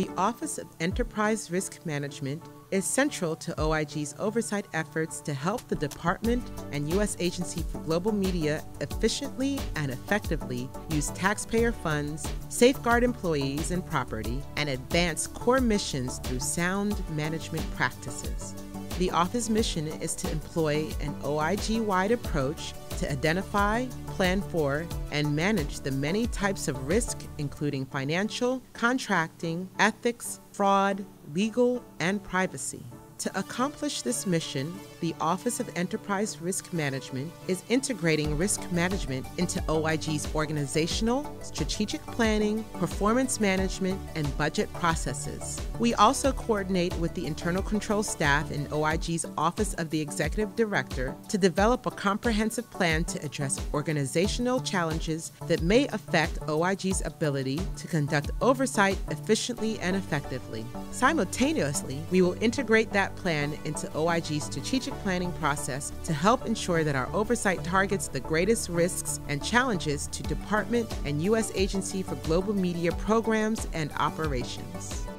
The Office of Enterprise Risk Management is central to OIG's oversight efforts to help the Department and U.S. Agency for Global Media efficiently and effectively use taxpayer funds, safeguard employees and property, and advance core missions through sound management practices. The Office's mission is to employ an OIG-wide approach to identify, plan for, and manage the many types of risk, including financial, contracting, ethics, fraud, legal, and privacy. To accomplish this mission, the Office of Enterprise Risk Management is integrating risk management into OIG's organizational, strategic planning, performance management, and budget processes. We also coordinate with the internal control staff in OIG's Office of the Executive Director to develop a comprehensive plan to address organizational challenges that may affect OIG's ability to conduct oversight efficiently and effectively. Simultaneously, we will integrate that plan into OIG's strategic planning process to help ensure that our oversight targets the greatest risks and challenges to Department and U.S. Agency for Global Media programs and operations.